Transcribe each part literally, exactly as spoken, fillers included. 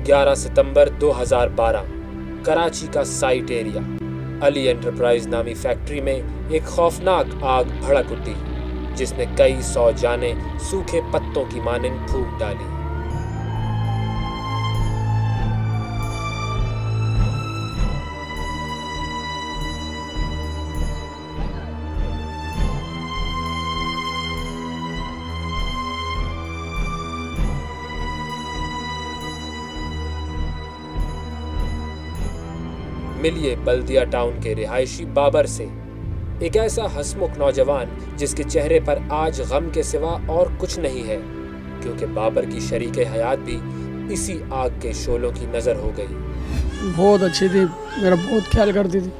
ग्यारह सितंबर दो हज़ार बारह कराची का साइट एरिया अली एंटरप्राइज नामी फैक्ट्री में एक खौफनाक आग भड़क उठी जिसने कई सौ जानें सूखे पत्तों की मानिंद फूंक डाली। मिलिए बल्दिया टाउन के रिहायशी बाबर से, एक ऐसा हंसमुख नौजवान जिसके चेहरे पर आज गम के सिवा और कुछ नहीं है, क्योंकि बाबर की शरीके हयात भी इसी आग के शोलों की नजर हो गई। बहुत अच्छी थी, मेरा बहुत ख्याल करती थी।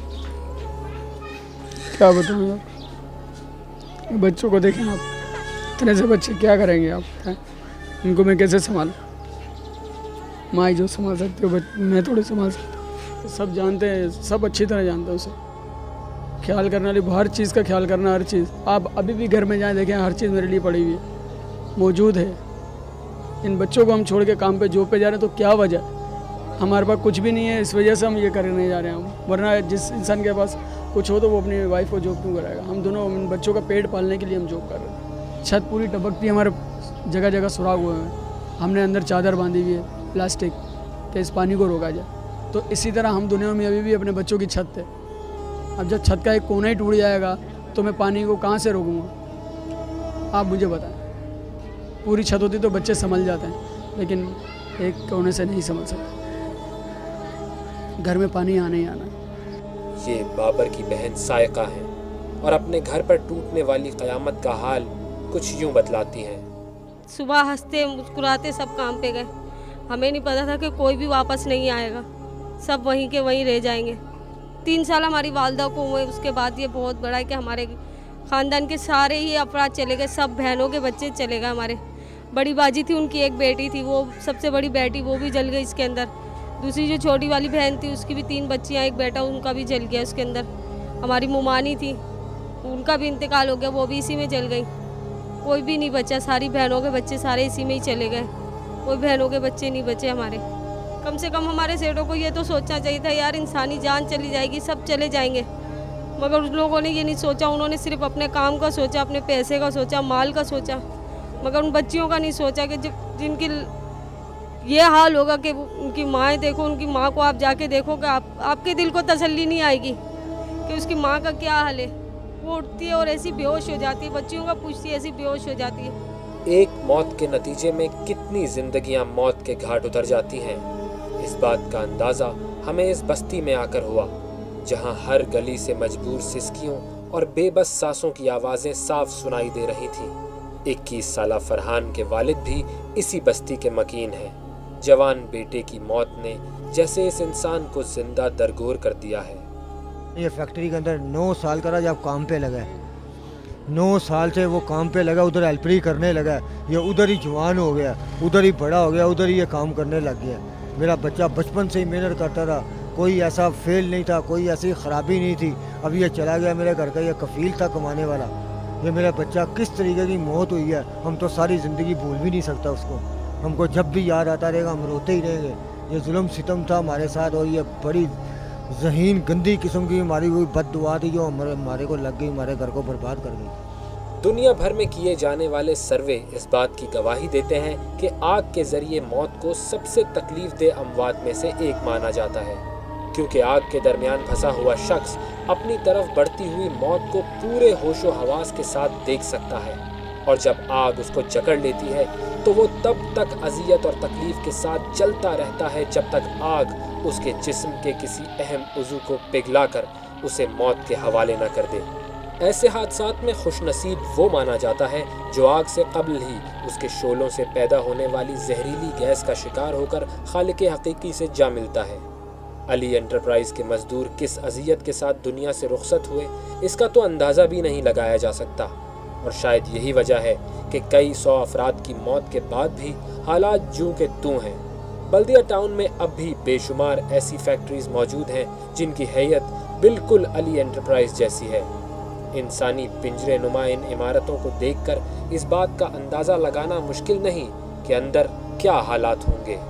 क्या बताऊँ यार, बच्चों को देखें आप, इतने से बच्चे क्या करेंगे आप, है? इनको मैं कैसे संभालूं? माँ ही जो संभाल सकती हो, मैं थोड़े संभाल सकता। सब जानते हैं, सब अच्छी तरह जानते हैं उसे। ख्याल करना, हर चीज़ का ख्याल करना, हर चीज़। आप अभी भी घर में जाएं, देखें, हर चीज़ मेरे लिए पड़ी हुई है, मौजूद है। इन बच्चों को हम छोड़ के काम पे, जॉब पे जा रहे हैं, तो क्या वजह? हमारे पास कुछ भी नहीं है, इस वजह से हम ये करने जा रहे हैं हम। वरना जिस इंसान के पास कुछ हो तो वो अपनी वाइफ को जॉब क्यों कराएगा? हम दोनों इन बच्चों का पेट पालने के लिए हम जॉब कर रहे हैं। छत पूरी टपकती, हमारे जगह जगह सुराग हुए हैं। हमने अंदर चादर बांधी हुई है प्लास्टिक कि इस पानी को रोका जाए। तो इसी तरह हम दुनिया में अभी भी अपने बच्चों की छत है। अब जब छत का एक कोना ही टूट जाएगा तो मैं पानी को कहाँ से रोकूंगा? आप मुझे बताएं। पूरी छत होती तो बच्चे संभल जाते हैं, लेकिन एक कोने से नहीं संभल सकते। घर में पानी आना ही आना। ये बाबर की बहन सायका है और अपने घर पर टूटने वाली क़यामत का हाल कुछ यूं बतलाती हैं। सुबह हंसते मुस्कुराते सब काम पे गए। हमें नहीं पता था कि कोई भी वापस नहीं आएगा, सब वहीं के वहीं रह जाएंगे। तीन साल हमारी वालदा को हुए, उसके बाद ये बहुत बड़ा है कि हमारे ख़ानदान के सारे ही अफराद चले गए, सब बहनों के बच्चे चले गए। हमारे बड़ी बाजी थी, उनकी एक बेटी थी, वो सबसे बड़ी बेटी वो भी जल गई इसके अंदर। दूसरी जो छोटी वाली बहन थी उसकी भी तीन बच्चियाँ, एक बेटा, उनका भी जल गया उसके अंदर। हमारी मुमानी थी, उनका भी इंतकाल हो गया, वो भी इसी में जल गई। कोई भी नहीं बचा, सारी बहनों के बच्चे सारे इसी में ही चले गए। कोई बहनों के बच्चे नहीं बचे हमारे। कम से कम हमारे सेठों को ये तो सोचना चाहिए था यार, इंसानी जान चली जाएगी, सब चले जाएंगे, मगर उन लोगों ने ये नहीं सोचा। उन्होंने सिर्फ अपने काम का सोचा, अपने पैसे का सोचा, माल का सोचा, मगर उन बच्चियों का नहीं सोचा कि जिनकी ये हाल होगा कि उनकी माएँ देखो, उनकी माँ को आप जाके देखो कि आप आपके दिल को तसल्ली नहीं आएगी कि उसकी माँ का क्या हाल है। वो उठती है और ऐसी बेहोश हो जाती है, बच्चियों का पूछती है, ऐसी बेहोश हो जाती है। एक मौत के नतीजे में कितनी जिंदगियां मौत के घाट उतर जाती हैं, इस बात का अंदाज़ा हमें इस बस्ती में आकर हुआ, जहां हर गली से मजबूर सिसकियों और बेबस सांसों की आवाज़ें साफ सुनाई दे रही थीं। इक्कीस साला फरहान के वालिद भी इसी बस्ती के मकीन हैं। जवान बेटे की मौत ने जैसे इस इंसान को जिंदा दरगोर कर दिया है। ये फैक्ट्री के अंदर नौ साल का जब काम पे लगा, नौ साल से वो काम पे लगा, उधर हेल्परी करने लगा, ये उधर ही जवान हो गया, उधर ही बड़ा हो गया, उधर ही ये काम करने लग गया। मेरा बच्चा बचपन से ही मेहनत करता रहा, कोई ऐसा फेल नहीं था, कोई ऐसी ख़राबी नहीं थी। अब ये चला गया, मेरे घर का ये कफ़ील था कमाने वाला। ये मेरा बच्चा किस तरीके की मौत हुई है, हम तो सारी ज़िंदगी भूल भी नहीं सकता उसको। हमको जब भी याद आता रहेगा हम रोते ही रहेंगे। ये जुल्म सितम था हमारे साथ, और ये बड़ी ज़हीन गंदी किस्म की हमारी कोई बद्दुआ थी जो हमारे हमारे को लग गई, हमारे घर को बर्बाद कर गई। दुनिया भर में किए जाने वाले सर्वे इस बात की गवाही देते हैं कि आग के जरिए मौत को सबसे तकलीफ दे अमवात में से एक माना जाता है, क्योंकि आग के दरमियान फंसा हुआ शख्स अपनी तरफ बढ़ती हुई मौत को पूरे होशो हवास के साथ देख सकता है, और जब आग उसको जकड़ लेती है तो वो तब तक अजियत और तकलीफ के साथ जलता रहता है जब तक आग उसके जिस्म के किसी अहम उज़ू को पिघलाकर उसे मौत के हवाले न कर दे। ऐसे हादसात में खुशनसीब वो माना जाता है जो आग से कबल ही उसके शोलों से पैदा होने वाली जहरीली गैस का शिकार होकर खालिक हकीकी से जा मिलता है। अली एंटरप्राइज के मजदूर किस अजियत के साथ दुनिया से रुखसत हुए, इसका तो अंदाज़ा भी नहीं लगाया जा सकता, और शायद यही वजह है कि कई सौ अफराद की मौत के बाद भी हालात जूं के तूं हैं। बल्दिया टाउन में अब भी बेशुमार ऐसी फैक्ट्रीज मौजूद हैं जिनकी हैयत बिल्कुल अली एंटरप्राइज जैसी है। इंसानी पिंजरे नुमा इन इमारतों को देखकर इस बात का अंदाज़ा लगाना मुश्किल नहीं कि अंदर क्या हालात होंगे।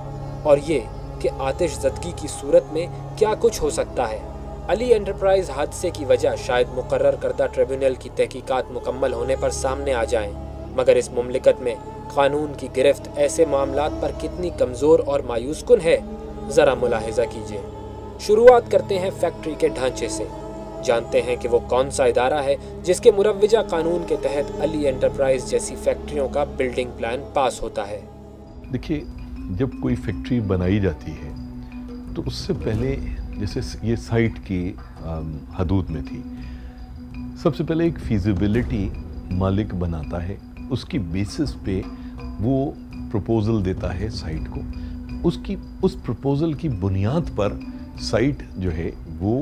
और ये कि आतिशज़दगी की सूरत में क्या कुछ हो सकता है। अली एंटरप्राइज हादसे की वजह शायद मुकर्रर करदा ट्रिब्यूनल की तहकीकात मुकम्मल होने पर सामने आ जाएं, मगर इस मुमलिकत में कानून की गिरफ्त ऐसे मामलात पर कितनी कमज़ोर और मायूस कुन है, ज़रा मुलाहिज़ा कीजिए। शुरुआत करते हैं फैक्ट्री के ढांचे से। जानते हैं कि वो कौन सा इदारा है जिसके मुरव्वजा कानून के तहत अली एंटरप्राइज जैसी फैक्ट्रियों का बिल्डिंग प्लान पास होता है। देखिए, जब कोई फैक्ट्री बनाई जाती है तो उससे पहले, जैसे ये साइट की हदूद में थी, सबसे पहले एक फीजिबिलिटी मालिक बनाता है, उसकी बेसिस पे वो प्रपोज़ल देता है साइट को। उसकी उस प्रपोज़ल की बुनियाद पर साइट जो है वो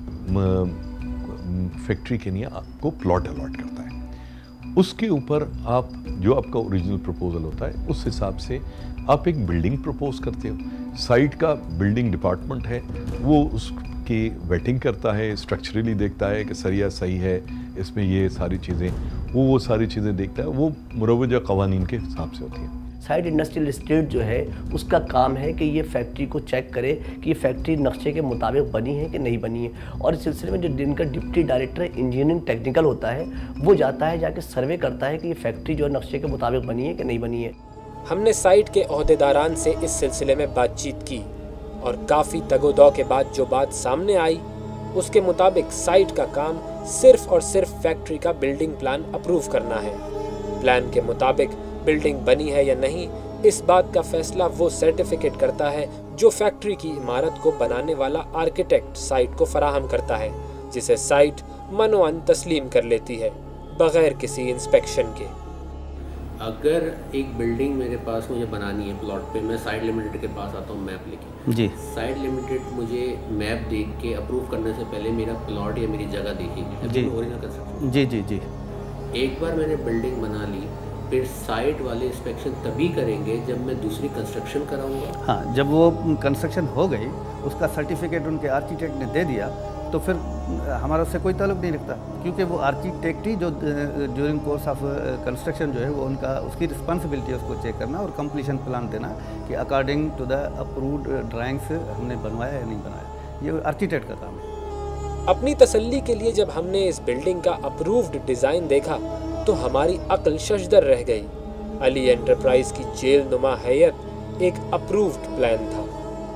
फैक्ट्री के लिए आपको प्लॉट अलॉट करता है। उसके ऊपर आप जो आपका ओरिजिनल प्रपोज़ल होता है उस हिसाब से आप एक बिल्डिंग प्रपोज करते हो। साइट का बिल्डिंग डिपार्टमेंट है, वो उसकी वेटिंग करता है, स्ट्रक्चरली देखता है कि सरिया सही है, इसमें ये सारी चीज़ें, वो वो सारी चीज़ें देखता है। वो मुरव्वजा कवानीन के हिसाब से होती है। साइट इंडस्ट्रियल एस्टेट जो है उसका काम है कि ये फैक्ट्री को चेक करे कि ये फैक्ट्री नक्शे के मुताबिक बनी है कि नहीं बनी है। और इस सिलसिले में जो जिनका डिप्टी डायरेक्टर इंजीनियरिंग टेक्निकल होता है वो जाता है, जाके सर्वे करता है कि ये फैक्ट्री जो नक्शे के मुताबिक बनी है कि नहीं बनी है। हमने साइट के ओहदेदारान से इस सिलसिले में बातचीत की और काफ़ी तगोदौ के बाद जो बात सामने आई उसके मुताबिक साइट का काम सिर्फ और सिर्फ फैक्ट्री का बिल्डिंग प्लान अप्रूव करना है। प्लान के मुताबिक बिल्डिंग बनी है या नहीं, इस बात का फैसला वो सर्टिफिकेट करता है जो फैक्ट्री की इमारत को बनाने वाला आर्किटेक्ट साइट को फराहम करता है, जिसे साइट मनोअन तस्लीम कर लेती है बगैर किसी इंस्पेक्शन के। अगर एक बिल्डिंग मेरे पास मुझे बनानी है प्लॉट पे, मैं साइट लिमिटेड के पास आता हूँ मैप लेके। जी, साइट लिमिटेड मुझे मैप देख के अप्रूव करने से पहले मेरा प्लॉट या मेरी जगह देखेगी। जी ओरिजिनल कंस्ट्रक्शन। जी जी जी एक बार मैंने बिल्डिंग बना ली, फिर साइट वाले इंस्पेक्शन तभी करेंगे जब मैं दूसरी कंस्ट्रक्शन कराऊंगा। हाँ, जब वो कंस्ट्रक्शन हो गई, उसका सर्टिफिकेट उनके आर्किटेक्ट ने दे दिया, तो फिर हमारा उससे कोई ताल्लुक नहीं रखता, क्योंकि वो आर्किटेक्ट ही जो ड्यूरिंग कोर्स ऑफ कंस्ट्रक्शन जो है वो उनका उसकी रिस्पॉन्सिबिलिटी है उसको चेक करना और कंप्लीशन प्लान देना कि according to the approved drawings हमने बनवाया या नहीं बनाया। ये आर्किटेक्ट का काम है। अपनी तसल्ली के लिए जब हमने इस बिल्डिंग का अप्रूव्ड डिज़ाइन देखा तो हमारी अक्ल शशदर रह गई। अली एंटरप्राइज की जेल नुमा हैयत एक अप्रूव्ड प्लान था।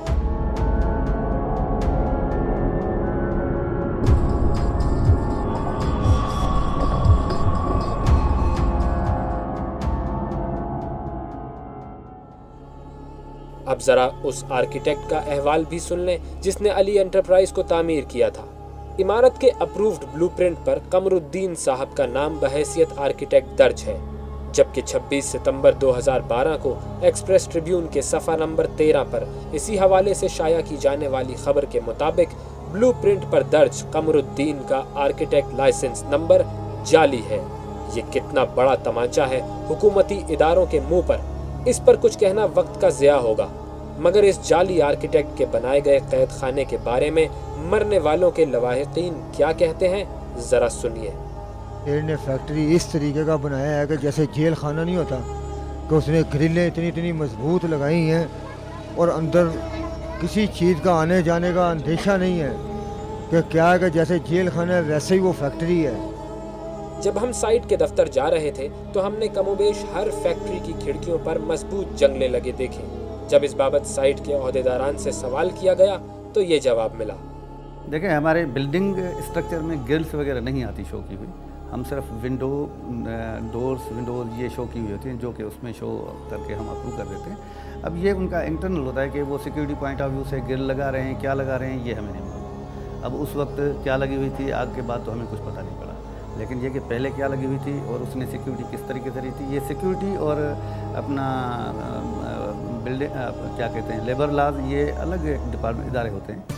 अब जरा उस आर्किटेक्ट का अहवाल भी सुन लें जिसने अली एंटरप्राइज को तामीर किया था। इमारत के अप्रूव्ड ब्लूप्रिंट पर कमरुद्दीन साहब का नाम बहैसियत आर्किटेक्ट दर्ज है, जबकि छब्बीस सितंबर दो हज़ार बारह को एक्सप्रेस ट्रिब्यून के सफ़ा नंबर तेरह पर इसी हवाले से शाया की जाने वाली खबर के मुताबिक ब्लूप्रिंट पर दर्ज कमरुद्दीन का आर्किटेक्ट लाइसेंस नंबर जाली है। ये कितना बड़ा तमाचा है हुकूमती इदारों के मुंह पर, इस पर कुछ कहना वक्त का ज़िया होगा, मगर इस जाली आर्किटेक्ट के बनाए गए कैद खाने के बारे में मरने वालों के लवाहिकीन क्या कहते हैं, ज़रा सुनिए। इन्होंने फैक्ट्री इस तरीके का बनाया है कि जैसे जेल खाना नहीं होता, कि उसने ग्रिलें इतनी इतनी मजबूत लगाई हैं और अंदर किसी चीज़ का आने जाने का अंदेशा नहीं है कि क्या है कि जैसे जेल खाना है वैसे ही वो फैक्ट्री है। जब हम साइट के दफ्तर जा रहे थे तो हमने कमोबेश हर फैक्ट्री की खिड़कियों पर मजबूत जंगले लगे देखे। जब इस बाबत साइट के ओहदेदारान से सवाल किया गया तो ये जवाब मिला। देखें, हमारे बिल्डिंग स्ट्रक्चर में ग्रिल्स वगैरह नहीं आती शो की हुई, हम सिर्फ विंडो डोर्स विंडोज ये शो की हुई होती हैं जो कि उसमें शो करके हम अप्रूव कर देते हैं। अब ये उनका इंटरनल होता है कि वो सिक्योरिटी पॉइंट ऑफ व्यू से ग्रिल लगा रहे हैं, क्या लगा रहे हैं, ये हमें नहीं मालूम। अब उस वक्त क्या लगी हुई थी आग के बाद तो हमें कुछ पता नहीं पड़ा, लेकिन ये कि पहले क्या लगी हुई थी और उसने सिक्योरिटी किस तरीके से रही थी, ये सिक्योरिटी और अपना बिल्डिंग क्या कहते हैं लेबर लॉज, ये अलग डिपार्टमेंट इदारे होते हैं।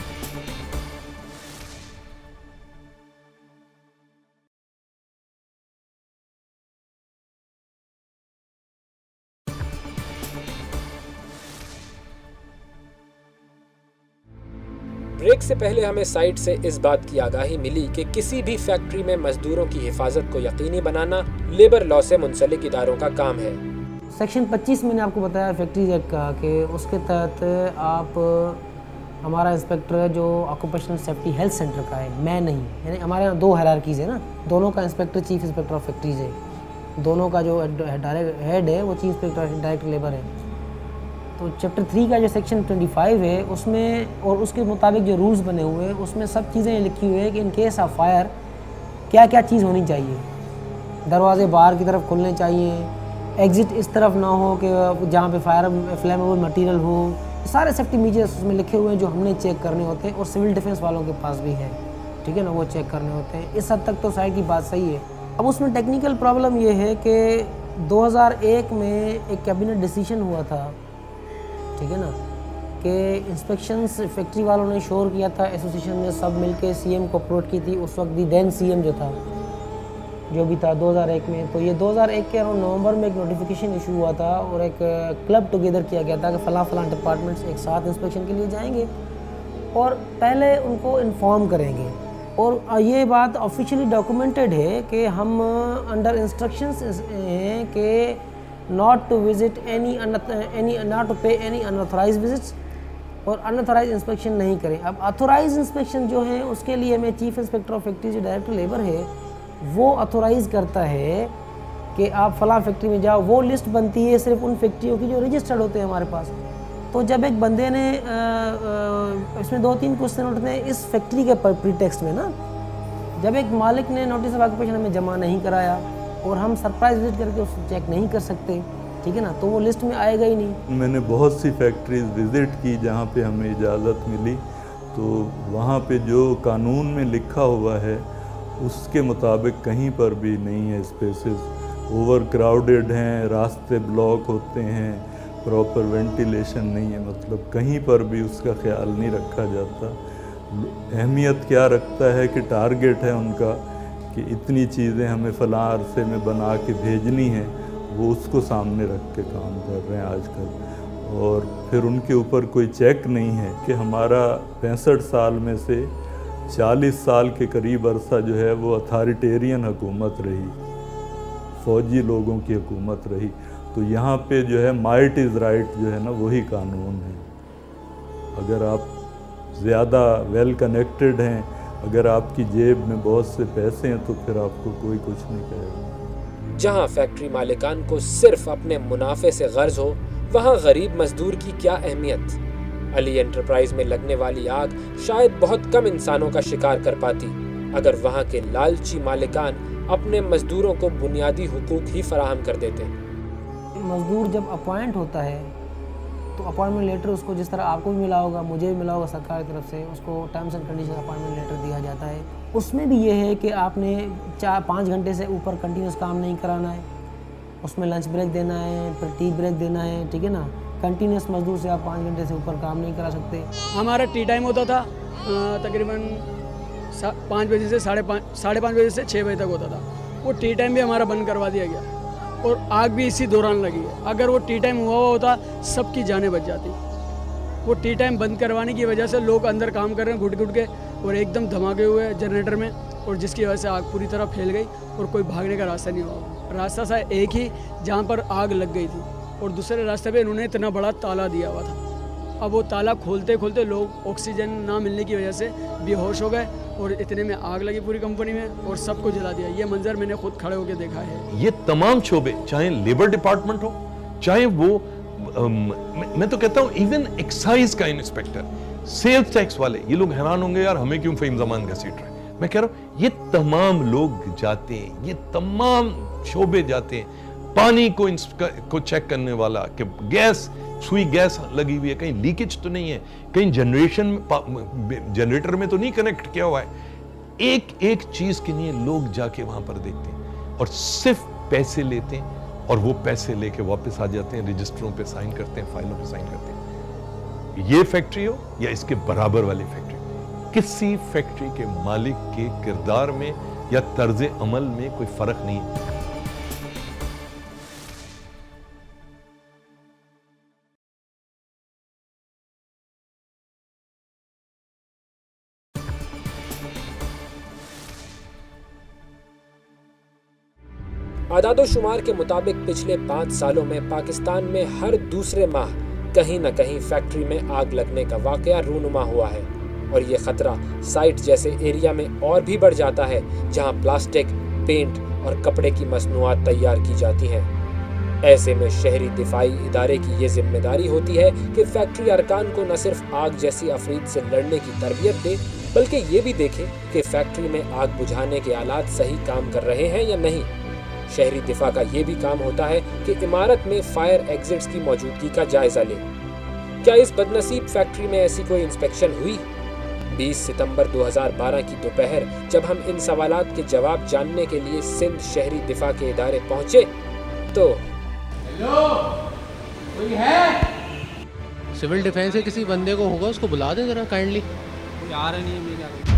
ब्रेक से पहले हमें साइट से इस बात की आगाही मिली कि किसी भी फैक्ट्री में मजदूरों की हिफाजत को यकीनी बनाना लेबर लॉ से मुंसलिक इदारों का काम है। सेक्शन पच्चीस मैंने आपको बताया फैक्ट्रीज एक्ट का कि उसके तहत आप हमारा इंस्पेक्टर है जो ऑक्यूपेशनल सेफ्टी हेल्थ सेंटर का है, मैं नहीं, यानी हमारे यहाँ दो हायरार्कीज़ है ना, दोनों का inspector chief inspector of factories है, दोनों का जो डायरेक्ट हेड है वो चीफ इंस्पेक्टर डायरेक्ट लेबर है। तो चैप्टर थ्री का जो सेक्शन पच्चीस है उसमें और उसके मुताबिक जो रूल्स बने हुए हैं उसमें सब चीज़ें लिखी हुई है कि इन केस ऑफ फायर क्या क्या चीज़ होनी चाहिए। दरवाजे बाहर की तरफ खुलने चाहिए, एग्ज़िट इस तरफ ना हो कि जहाँ पे फायर फ्लेमेबल मटेरियल हो, सारे सेफ्टी मेजर्स उसमें लिखे हुए हैं जो हमने चेक करने होते हैं और सिविल डिफेंस वालों के पास भी है, ठीक है ना, वो चेक करने होते हैं। इस हद तक तो साइड की बात सही है। अब उसमें टेक्निकल प्रॉब्लम ये है कि दो हज़ार एक में एक कैबिनेट डिसीजन हुआ था, ठीक है ना, कि इंस्पेक्शंस फैक्ट्री वालों ने शोर किया था, एसोसिएशन ने सब मिलके सीएम को अप्रोच की थी, उस वक्त दी देन सीएम जो था जो भी था दो हज़ार एक में। तो ये दो हज़ार एक के अराउंड नवंबर में एक नोटिफिकेशन इशू हुआ था और एक क्लब टुगेदर किया गया था कि फ़लाँ फ़लाँ डिपार्टमेंट्स एक साथ इंस्पेक्शन के लिए जाएंगे और पहले उनको इन्फॉर्म करेंगे। और ये बात ऑफिशियली डॉक्यूमेंटेड है कि हम अंडर इंस्ट्रक्शंस हैं कि not to visit any any not to pay any unauthorise visits और अनऑथराइज इंस्पेक्शन नहीं करें। अब ऑथोराइज इंस्पेक्शन जो है उसके लिए मैं चीफ इंस्पेक्टर ऑफ फैक्ट्री जो डायरेक्टर लेबर है वो ऑथोराइज़ करता है कि आप फलां फैक्ट्री में जाओ। वो लिस्ट बनती है सिर्फ उन फैक्ट्रियों की जो रजिस्टर्ड होते हैं हमारे पास। तो जब एक बंदे ने आ, आ, इसमें दो तीन क्वेश्चन उठते हैं इस फैक्ट्री के प्रीटेक्स्ट में ना, जब एक मालिक ने नोटिस ऑफ ऑक्यूपेशन हमें जमा नहीं कराया और हम सरप्राइज विजिट करके उसको चेक नहीं कर सकते, ठीक है ना, तो वो लिस्ट में आएगा ही नहीं। मैंने बहुत सी फैक्ट्रीज विज़िट की जहाँ पे हमें इजाज़त मिली, तो वहाँ पे जो कानून में लिखा हुआ है उसके मुताबिक कहीं पर भी नहीं है स्पेसेस। ओवर क्राउडेड हैं, रास्ते ब्लॉक होते हैं, प्रॉपर वेंटिलेशन नहीं है, मतलब कहीं पर भी उसका ख्याल नहीं रखा जाता। अहमियत क्या रखता है कि टारगेट है उनका कि इतनी चीज़ें हमें फ़लाँ अरसे में बना के भेजनी है, वो उसको सामने रख के काम कर रहे हैं आजकल। और फिर उनके ऊपर कोई चेक नहीं है कि हमारा पैंसठ साल में से चालीस साल के करीब अरसा जो है वो अथॉरिटेरियन हुकूमत रही, फ़ौजी लोगों की हुकूमत रही। तो यहाँ पे जो है माइट इज़ राइट जो है ना वही कानून है। अगर आप ज़्यादा वेल कनेक्टेड हैं, अगर आपकी जेब में बहुत से पैसे हैं तो फिर आपको कोई कुछ नहीं कहेगा। जहाँ फैक्ट्री मालिकान को सिर्फ अपने मुनाफे से गर्ज हो, वहाँ गरीब मजदूर की क्या अहमियत। अली एंटरप्राइज में लगने वाली आग शायद बहुत कम इंसानों का शिकार कर पाती अगर वहाँ के लालची मालिकान अपने मजदूरों को बुनियादी हुकूक ही फराहम कर देते। मजदूर जब अपॉइंट होता है तो अपॉइंटमेंट लेटर उसको जिस तरह आपको भी मिला होगा, मुझे भी मिला होगा सरकार की तरफ से, उसको terms and condition appointment letter दिया जाता है। उसमें भी ये है कि आपने चार पाँच घंटे से ऊपर कंटिन्यूस काम नहीं कराना है, उसमें लंच ब्रेक देना है, फिर टी ब्रेक देना है, ठीक है ना। कंटिन्यूस मजदूर से आप पाँच घंटे से ऊपर काम नहीं करा सकते। हमारा टी टाइम होता था तकरीबन पाँच बजे से साढ़े पाँच साढ़े पाँच बजे से छः बजे तक होता था। वो टी टाइम भी हमारा बंद करवा दिया गया और आग भी इसी दौरान लगी है। अगर वो टी टाइम हुआ हुआ होता सबकी जानें बच जाती। वो टी टाइम बंद करवाने की वजह से लोग अंदर काम कर रहे हैं घुट घुट के और एकदम धमाके हुए जनरेटर में, और जिसकी वजह से आग पूरी तरह फैल गई और कोई भागने का रास्ता नहीं हुआ। रास्ता सा एक ही जहाँ पर आग लग गई थी, और दूसरे रास्ते पे इन्होंने इतना बड़ा ताला दिया हुआ था। अब वो ताला खोलते खोलते लोग ऑक्सीजन ना मिलने की वजह से बेहोश हो गए और इतने में आग लगी पूरी कंपनी में और सबको जला दिया। ये मंजर मैंने खुद खड़े होकर देखा है। ये तमाम शोबे, चाहे लेबर डिपार्टमेंट हो, चाहे वो आम, मैं तो कहता हूँ इवन एक्साइज का इंस्पेक्टर, सेल्स टैक्स वाले, ये लोग हैरान होंगे यार हमें क्यों फ़हीम ज़मान घसीट रहे हैं। मैं कह रहा हूँ ये तमाम लोग जाते हैं, ये तमाम शोबे जाते हैं। पानी को को चेक करने वाला कि गैस सुई गैस लगी हुई है, कहीं लीकेज तो नहीं है, कहीं जनरेशन जनरेटर में तो नहीं कनेक्ट किया हुआ है। एक एक चीज के लिए लोग जाके वहां पर देखते हैं और सिर्फ पैसे लेते हैं और वो पैसे लेके वापस आ जाते हैं, रजिस्टरों पे साइन करते हैं, फाइलों पे साइन करते हैं। ये फैक्ट्री हो या इसके बराबर वाली फैक्ट्री, किसी फैक्ट्री के मालिक के किरदार में या तर्ज अमल में कोई फर्क नहीं है। आदादोशुमार के मुताबिक पिछले पाँच सालों में पाकिस्तान में हर दूसरे माह कहीं न कहीं फैक्ट्री में आग लगने का वाकया रूनुमा हुआ है और ये खतरा साइट जैसे एरिया में और भी बढ़ जाता है जहां प्लास्टिक, पेंट और कपड़े की मसनूआत तैयार की जाती हैं। ऐसे में शहरी दिफाई इदारे की ये जिम्मेदारी होती है कि फैक्ट्री अरकान को न सिर्फ आग जैसी अफरीद से लड़ने की तरबियत दे, बल्कि ये भी देखे कि फैक्ट्री में आग बुझाने के आलात सही काम कर रहे हैं या नहीं। शहरी दिफा का ये भी काम होता है कि इमारत में फायर एग्जिट्स की मौजूदगी का जायजा ले। क्या इस बदनसीब फैक्ट्री में ऐसी कोई इंस्पेक्शन हुई? बीस सितंबर दो हज़ार बारह की दोपहर जब हम इन सवालात के जवाब जानने के लिए सिंध शहरी दिफा के इदारे पहुंचे तो हेलो, कोई है? सिविल डिफेंस के किसी बंदे को होगा, उसको बुला दे जरा काइंडली। कोई आ रहा नहीं है मेरे आगे।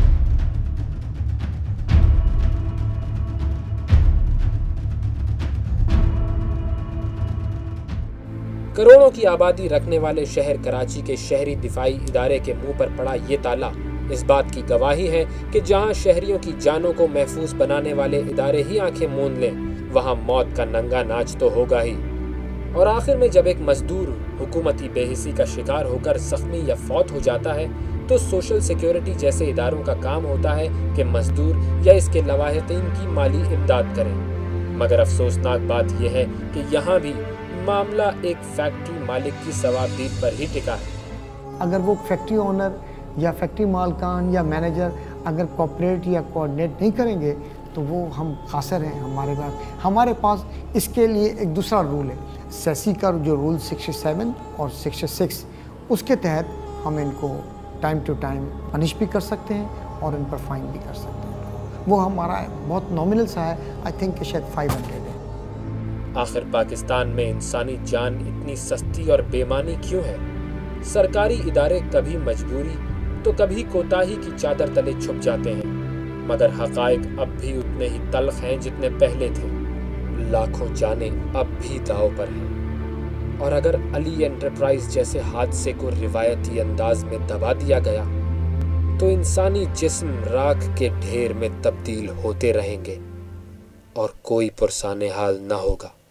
करोड़ों की आबादी रखने वाले शहर कराची के शहरी दिफाई इदारे के मुंह पर पड़ा ये ताला इस बात की गवाही है कि जहां शहरियों की जानों को महफूज बनाने वाले इदारे ही आंखें मूंद लें, वहां मौत का नंगा नाच तो होगा ही। और आखिर में जब एक मजदूर हुकूमती बेहिसी का शिकार होकर जख्मी या फौत हो जाता है तो सोशल सिक्योरिटी जैसे इदारों का काम होता है कि मजदूर या इसके लवाहिकीन की माली इमदाद करें। मगर अफसोसनाक बात यह है कि यहाँ भी मामला एक फैक्ट्री मालिक की सवाबदीद पर ही टिका है। अगर वो फैक्ट्री ओनर या फैक्ट्री मालकान या मैनेजर अगर कोऑपरेट या कोऑर्डिनेट नहीं करेंगे तो वो हम खासर हैं। हमारे पास हमारे पास इसके लिए एक दूसरा रूल है, सेसी का जो रूल सिक्सटी सेवन और सिक्सटी सिक्स, उसके तहत हम इनको टाइम टू टाइम पनिश भी कर सकते हैं और इन पर फाइन भी कर सकते हैं। वो हमारा बहुत नॉमिनल सा है, आई थिंक कि शायद फाइव हंड्रेड है। आखिर पाकिस्तान में इंसानी जान इतनी सस्ती और बेमानी क्यों है? सरकारी इदारे कभी मजबूरी तो कभी कोताही की चादर तले छुप जाते हैं, मगर हकायक अब भी उतने ही तल्ख हैं जितने पहले थे। लाखों जानें अब भी दांव पर हैं। और अगर अली एंटरप्राइज जैसे हादसे को रिवायती अंदाज में दबा दिया गया तो इंसानी जिस्म राख के ढेर में तब्दील होते रहेंगे और कोई पुरसाने हाल न होगा।